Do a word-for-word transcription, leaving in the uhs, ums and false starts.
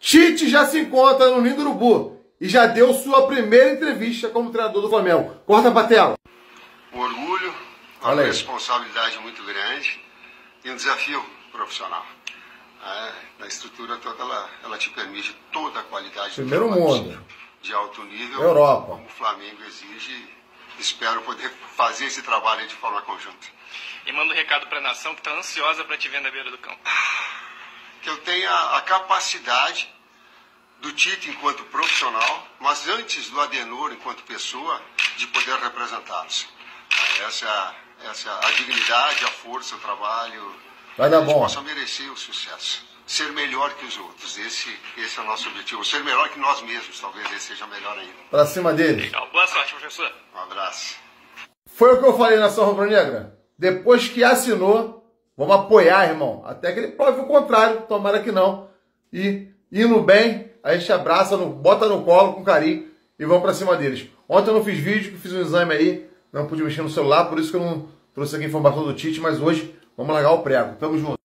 Tite já se encontra no Ninho do Urubu e já deu sua primeira entrevista como treinador do Flamengo. Corta pra tela. Um orgulho, uma responsabilidade muito grande e um desafio profissional. É, a estrutura toda, ela, ela te permite toda a qualidade Primeiro do mundo. de alto nível, Europa. como o Flamengo exige. Espero poder fazer esse trabalho de forma conjunta. E manda um recado para a nação que está ansiosa para te ver na beira do campo. Que eu tenha a capacidade do Tite enquanto profissional, mas antes do Adenor enquanto pessoa, de poder representá-los. Essa, essa a dignidade, a força, o trabalho. Vai dar a gente bom. possa merecer o sucesso. Ser melhor que os outros. Esse, esse é o nosso objetivo. Ser melhor que nós mesmos. Talvez esse seja melhor ainda. Pra cima dele. Legal. Boa sorte, professor. Um abraço. Foi o que eu falei, nação rubro-negra. Depois que assinou, vamos apoiar, irmão. Até que ele prove o contrário. Tomara que não. E indo bem, a gente abraça, no, bota no colo com carinho e vamos pra cima deles. Ontem eu não fiz vídeo, que fiz um exame aí. Não pude mexer no celular, por isso que eu não trouxe aqui a informação do Tite. Mas hoje vamos largar o prego. Tamo junto.